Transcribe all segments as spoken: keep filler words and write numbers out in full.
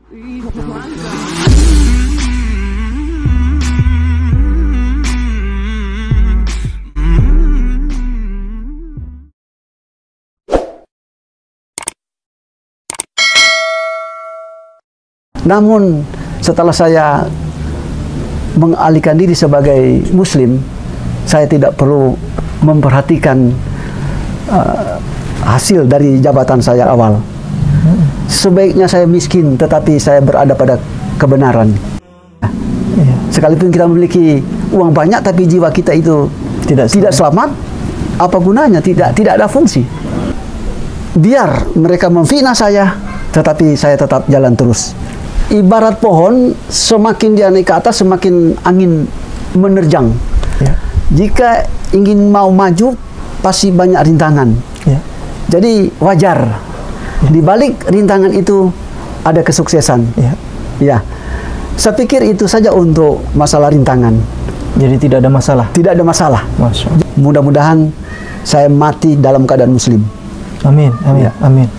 Namun setelah saya mengalihkan diri sebagai Muslim, saya tidak perlu memperhatikan uh, hasil dari jabatan saya awal. Sebaiknya saya miskin, tetapi saya berada pada kebenaran. Sekalipun kita memiliki uang banyak, tapi jiwa kita itu tidak tidak selamat, apa gunanya? Tidak tidak ada fungsi. Biar mereka memfitnah saya, tetapi saya tetap jalan terus. Ibarat pohon, semakin dia naik ke atas, semakin angin menerjang. Ya. Jika ingin mau maju, pasti banyak rintangan. Ya. Jadi wajar. Ya. Di balik rintangan itu ada kesuksesan. Ya. Ya. Saya pikir itu saja untuk masalah rintangan. Jadi tidak ada masalah. Tidak ada masalah. Mudah-mudahan saya mati dalam keadaan Muslim. Amin. Amin. Ya. Amin.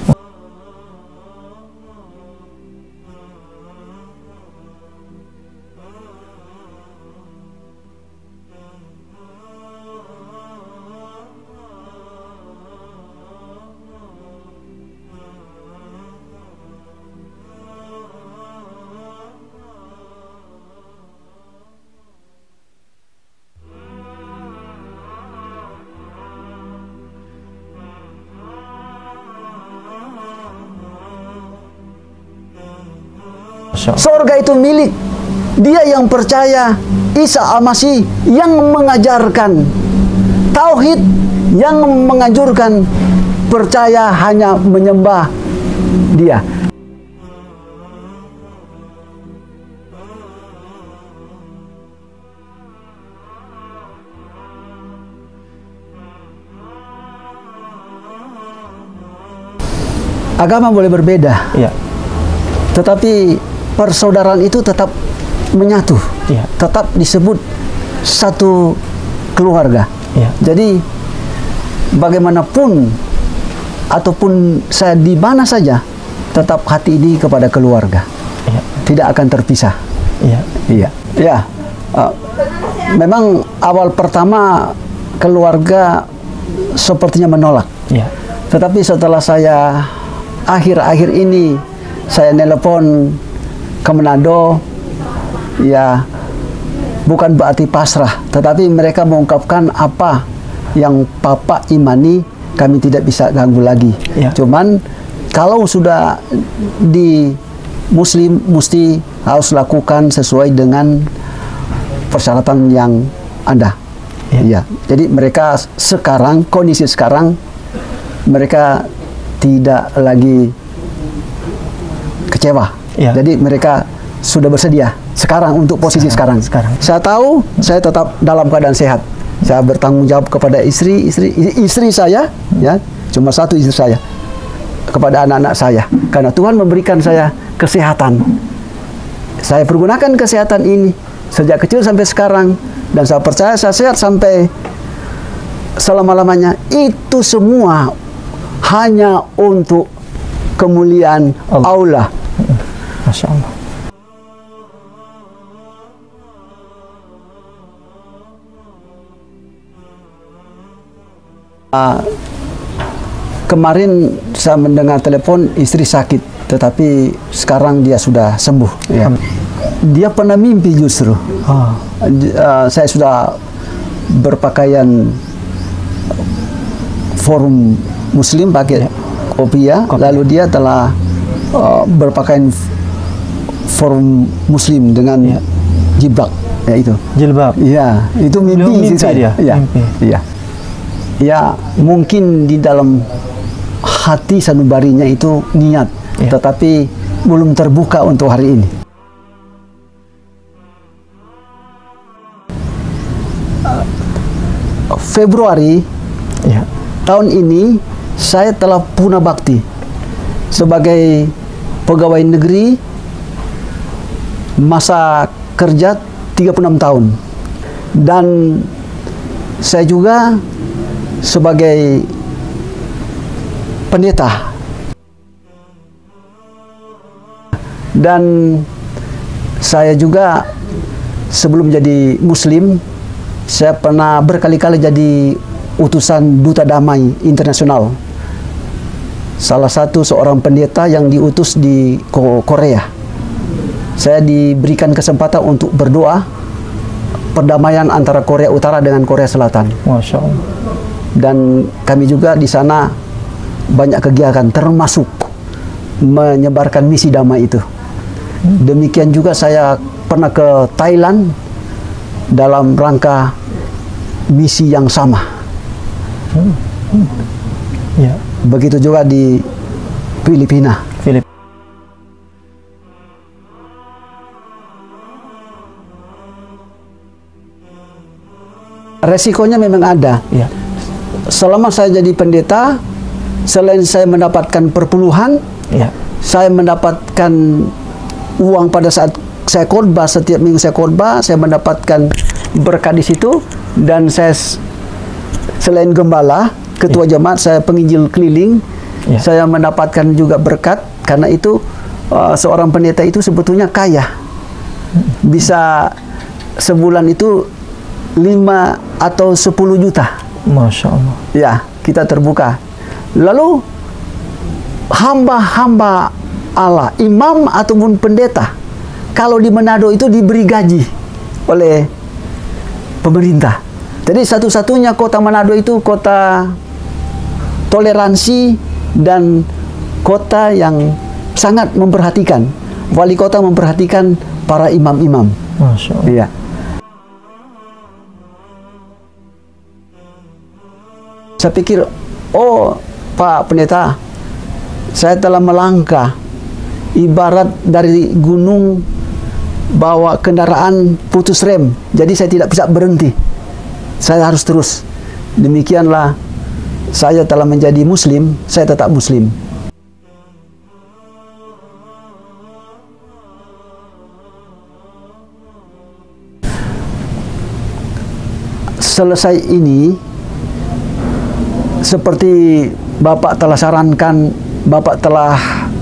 Surga itu milik dia yang percaya Isa Al-Masih, yang mengajarkan tauhid, yang menganjurkan percaya hanya menyembah dia. Agama boleh berbeda, ya, tetapi persaudaraan itu tetap menyatu, ya, tetap disebut satu keluarga. Ya. Jadi bagaimanapun ataupun saya di mana saja, tetap hati ini kepada keluarga, ya, tidak akan terpisah. Iya, iya, ya. Uh, memang awal pertama keluarga sepertinya menolak, ya, tetapi setelah saya akhir-akhir ini saya nelpon ke Manado, ya, bukan berarti pasrah, tetapi mereka mengungkapkan apa yang Papa imani, kami tidak bisa ganggu lagi. Ya. Cuman kalau sudah di Muslim, mesti harus lakukan sesuai dengan persyaratan yang ada. Ya. Ya. Jadi mereka sekarang, kondisi sekarang, mereka tidak lagi kecewa. Ya. Jadi mereka sudah bersedia sekarang untuk posisi sekarang. Sekarang. Saya tahu saya tetap dalam keadaan sehat. Saya bertanggung jawab kepada istri, istri, istri saya, ya, cuma satu istri saya, kepada anak-anak saya. Karena Tuhan memberikan saya kesehatan. Saya pergunakan kesehatan ini sejak kecil sampai sekarang, dan saya percaya saya sehat sampai selama-lamanya. Itu semua hanya untuk kemuliaan Allah. Allah. Masya Allah. Uh, kemarin saya mendengar telepon istri sakit, tetapi sekarang dia sudah sembuh. Ya. Dia pernah mimpi justru. Oh. Uh, saya sudah berpakaian forum Muslim pakai ya, kopiah, lalu dia telah uh, berpakaian forum Muslim dengan ya, jilbab, ya itu. Jilbab. Iya, itu mimpi, mimpi sih saya. Iya, iya. Ya, mungkin di dalam hati sanubarinya itu niat, ya, tetapi belum terbuka untuk hari ini. Uh, Februari ya, tahun ini saya telah punah bakti sebagai pegawai negeri, masa kerja tiga puluh enam tahun, dan saya juga sebagai pendeta. Dan saya juga sebelum jadi Muslim, saya pernah berkali-kali jadi utusan Duta Damai Internasional. Salah satu seorang pendeta yang diutus di Korea. Saya diberikan kesempatan untuk berdoa perdamaian antara Korea Utara dengan Korea Selatan. Masya Allah. Dan kami juga di sana banyak kegiatan, termasuk menyebarkan misi damai itu. Demikian juga saya pernah ke Thailand dalam rangka misi yang sama. Hmm. Hmm. Ya. Begitu juga di Filipina. Filip. Resikonya memang ada. Ya. Selama saya jadi pendeta, selain saya mendapatkan perpuluhan, Ya. saya mendapatkan uang pada saat saya khotbah, setiap minggu saya khotbah, saya mendapatkan berkat di situ. Dan saya selain gembala, ketua Ya. jemaat, saya penginjil keliling, Ya. saya mendapatkan juga berkat. Karena itu uh, seorang pendeta itu sebetulnya kaya, bisa sebulan itu lima atau sepuluh juta. Masya Allah. Ya, kita terbuka. Lalu hamba-hamba Allah, imam ataupun pendeta, kalau di Manado itu diberi gaji oleh pemerintah. Jadi satu-satunya kota Manado itu kota toleransi dan kota yang sangat memperhatikan. Wali kota memperhatikan para imam-imam. Masya Allah. Iya. Saya pikir, oh Pak Pendeta, saya telah melangkah ibarat dari gunung bawa kendaraan putus rem. Jadi saya tidak bisa berhenti. Saya harus terus. Demikianlah saya telah menjadi Muslim, saya tetap Muslim. Selesai ini, seperti Bapak telah sarankan, Bapak telah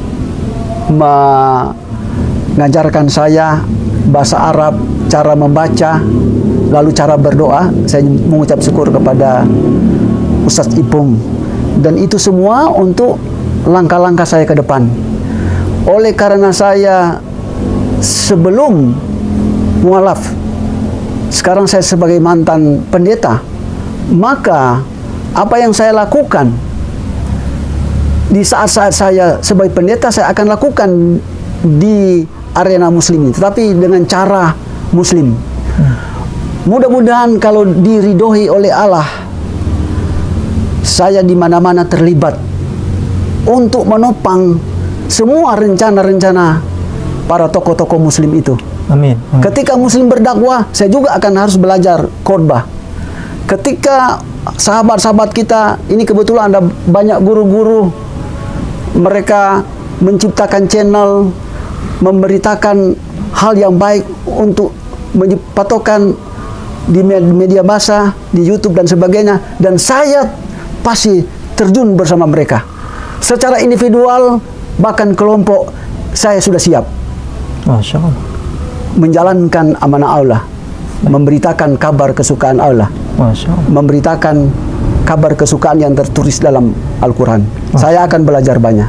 mengajarkan saya bahasa Arab, cara membaca, lalu cara berdoa. Saya mengucap syukur kepada Ustadz Ipung. Dan itu semua untuk langkah-langkah saya ke depan. Oleh karena saya sebelum mualaf, sekarang saya sebagai mantan pendeta, maka apa yang saya lakukan di saat-saat saya sebagai pendeta, saya akan lakukan di arena muslim ini, tetapi dengan cara muslim. Mudah-mudahan kalau diridhoi oleh Allah, saya di mana-mana terlibat untuk menopang semua rencana-rencana para tokoh-tokoh muslim itu. Amin. Amin. Ketika muslim berdakwah, saya juga akan harus belajar khotbah. Ketika sahabat-sahabat kita, ini kebetulan ada banyak guru-guru, mereka menciptakan channel, memberitakan hal yang baik untuk menyepatokan di media massa, di YouTube dan sebagainya. Dan saya pasti terjun bersama mereka. Secara individual, bahkan kelompok, saya sudah siap. Masya Allah. Menjalankan amanah Allah, memberitakan kabar kesukaan Allah, Masya Allah. memberitakan kabar kesukaan yang tertulis dalam Al-Quran. Saya akan belajar banyak.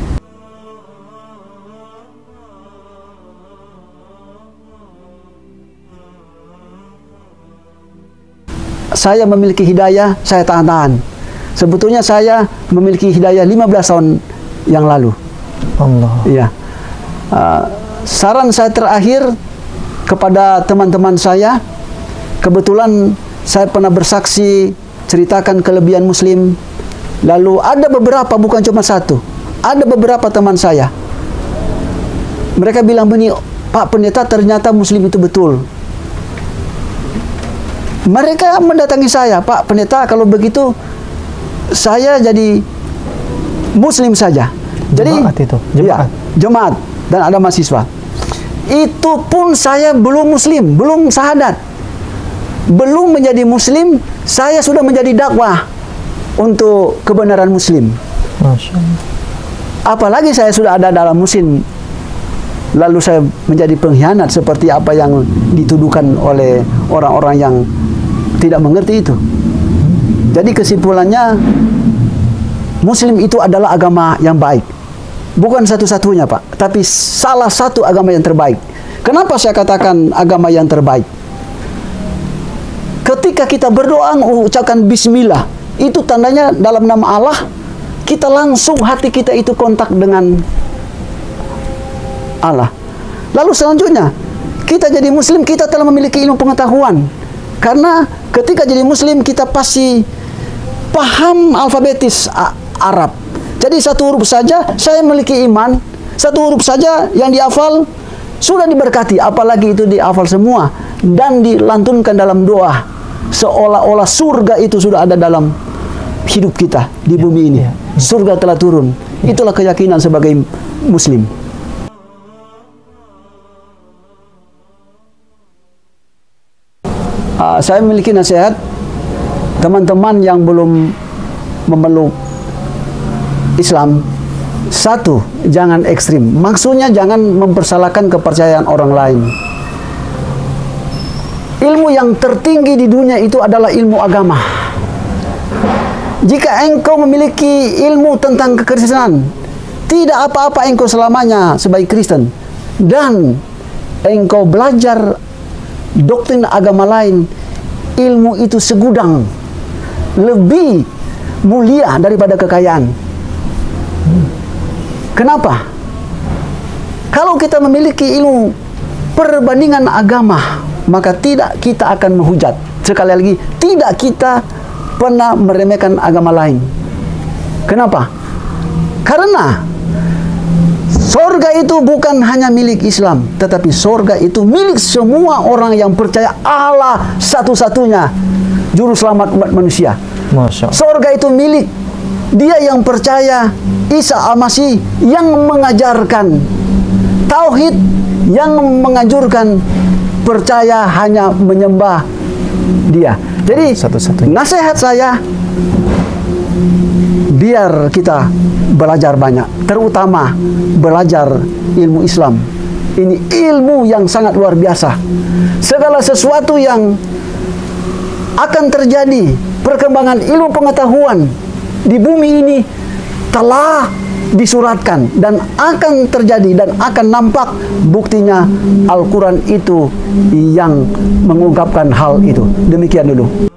Saya memiliki hidayah, saya tahan-tahan. Sebetulnya saya memiliki hidayah lima belas tahun yang lalu. Allah. Iya. Uh, saran saya terakhir kepada teman-teman saya, kebetulan saya pernah bersaksi ceritakan kelebihan muslim. Lalu ada beberapa, bukan cuma satu, ada beberapa teman saya, mereka bilang begini, Pak Pendeta, ternyata muslim itu betul. Mereka mendatangi saya, Pak Pendeta, kalau begitu saya jadi muslim saja. Jadi Jemaat itu, jemaat. Ya, jemaat, dan ada mahasiswa. Itu pun saya belum muslim, belum syahadat, belum menjadi muslim, saya sudah menjadi dakwah untuk kebenaran muslim. Masya Allah. Apalagi saya sudah ada dalam musim lalu saya menjadi pengkhianat seperti apa yang dituduhkan oleh orang-orang yang tidak mengerti itu. Jadi kesimpulannya, Muslim itu adalah agama yang baik. Bukan satu-satunya, Pak, tapi salah satu agama yang terbaik. Kenapa saya katakan agama yang terbaik? Ketika kita berdoa mengucapkan bismillah, itu tandanya dalam nama Allah, kita langsung hati kita itu kontak dengan Allah. Lalu selanjutnya, kita jadi Muslim, kita telah memiliki ilmu pengetahuan. Karena ketika jadi Muslim, kita pasti paham alfabetis Arab. Jadi satu huruf saja saya memiliki iman, satu huruf saja yang dihafal sudah diberkati, apalagi itu dihafal semua dan dilantunkan dalam doa, seolah-olah surga itu sudah ada dalam hidup kita di bumi ini. Surga telah turun. Itulah keyakinan sebagai Muslim. Uh, saya memiliki nasihat teman-teman yang belum memeluk Islam. Satu, jangan ekstrim. Maksudnya jangan mempersalahkan kepercayaan orang lain. Ilmu yang tertinggi di dunia itu adalah ilmu agama. Jika engkau memiliki ilmu tentang kekristenan, tidak apa-apa engkau selamanya sebagai Kristen, dan engkau belajar doktrin agama lain, ilmu itu segudang lebih mulia daripada kekayaan. Kenapa? Kalau kita memiliki ilmu perbandingan agama, maka tidak kita akan menghujat. Sekali lagi, tidak kita pernah meremehkan agama lain. Kenapa? Karena sorga itu bukan hanya milik Islam, tetapi sorga itu milik semua orang yang percaya Allah satu-satunya juru selamat umat manusia. Masya Allah. Sorga itu milik dia yang percaya Isa Al-Masih, yang mengajarkan tauhid, yang menganjurkan percaya hanya menyembah dia. Jadi nasihat saya, biar kita belajar banyak, terutama belajar ilmu Islam. Ini ilmu yang sangat luar biasa. Segala sesuatu yang akan terjadi, perkembangan ilmu pengetahuan di bumi ini telah disuratkan dan akan terjadi dan akan nampak buktinya. Al-Quran itu yang mengungkapkan hal itu. Demikian dulu.